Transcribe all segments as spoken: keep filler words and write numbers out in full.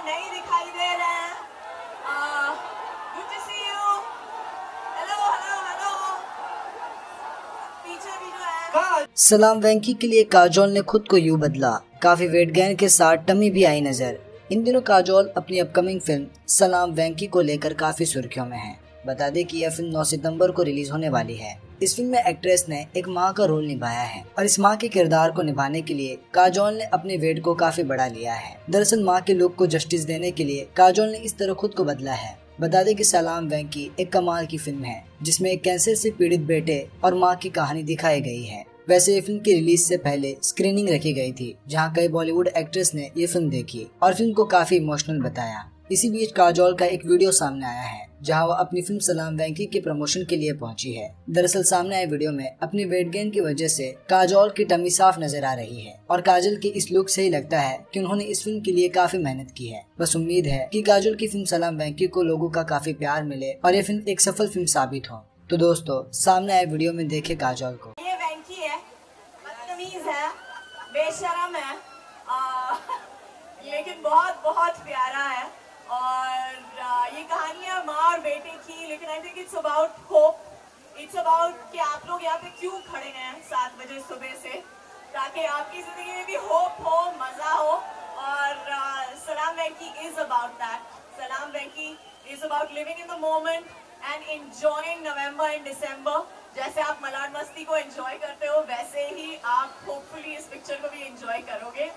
नहीं दिखाई दे रहे हैं। Good to see you. Hello hello hello. पीछे भी जो है। सलाम वेंकी के लिए काजोल ने खुद को यूं बदला, काफी वेट गेन के साथ टमी भी आई नजर। इन दिनों काजोल अपनी अपकमिंग फिल्म सलाम वेंकी को लेकर काफी सुर्खियों में है। बता दें कि यह फिल्म नौ सितंबर को रिलीज होने वाली है। इस फिल्म में एक्ट्रेस ने एक मां का रोल निभाया है और इस मां के किरदार को निभाने के लिए काजोल ने अपने वेट को काफी बढ़ा लिया है। दरअसल मां के लुक को जस्टिस देने के लिए काजोल ने इस तरह खुद को बदला है। बता दें कि सलाम वेंकी एक कमाल की फिल्म है जिसमें एक कैंसर से पीड़ित बेटे और मां की कहानी दिखाई गई है। वैसे ये फिल्म की रिलीज से पहले स्क्रीनिंग रखी गई थी जहां कई बॉलीवुड एक्ट्रेस ने ये फिल्म देखी और फिल्म को काफी इमोशनल बताया। इसी बीच काजोल का एक वीडियो सामने आया है जहां वह अपनी फिल्म सलाम वेंकी के प्रमोशन के लिए पहुंची है। दरअसल सामने आए वीडियो में अपनी वेट गेन की वजह से काजोल की टमी साफ नजर आ रही है और काजल के इस लुक से ही लगता है कि उन्होंने इस फिल्म के लिए काफी मेहनत की है। बस उम्मीद है कि काजोल की फिल्म सलाम वेंकी को लोगों का काफी प्यार मिले और ये फिल्म एक सफल फिल्म साबित हो। तो दोस्तों सामने आए वीडियो में देखे काजोल को। ये वेंकी है, बदतमीज है, बेशरम है, आ, लेकिन बहुत बहुत प्यारा है। और आ, ये कहानी है माँ और बेटे की, लेकिन I think it's about hope. It's about कि आप लोग यहाँ पे क्यों खड़े हैं सात बजे सुबह से, ताकि आपकी जिंदगी में भी होप हो, मजा हो। और आ, सलाम वेंकी इज अबाउट दैट। सलाम Venky is about living in the moment and enjoying November and December. जैसे आप मलाड मस्ती को एंजॉय करते हो वैसे ही आप होपफुली इस पिक्चर को भी एंजॉय करोगे।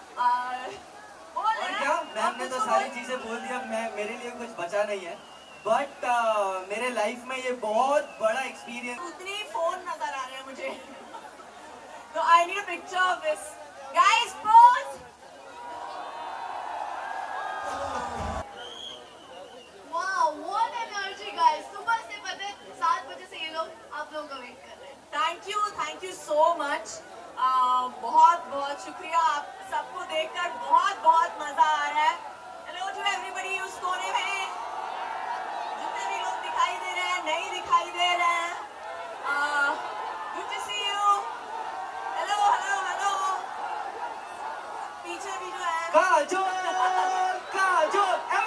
और क्या, मैम ने तो सारी चीजें बोल दिया, मैं मेरे लिए कुछ बचा नहीं है। बट uh, मेरे लाइफ में ये बहुत बड़ा एक्सपीरियंस। उतनी फोन नजर आ रहे हैं मुझे। तो I need a picture of this guys, pose. Wow, what energy guys. सुबह से पता है सात बजे से ये लोग आप लोगों का वेट कर रहे हैं। Thank you, thank you so much. बहुत बहुत शुक्रिया। आप सबको देखकर बहुत बहुत मजा आ रहा है। हेलो टू एवरीबॉडी उस कोने में जितने भी लोग दिखाई दे रहे हैं, नहीं दिखाई दे रहे हैं। Good to see you. Hello hello hello. पीछे भी जो है काजोल, काजोल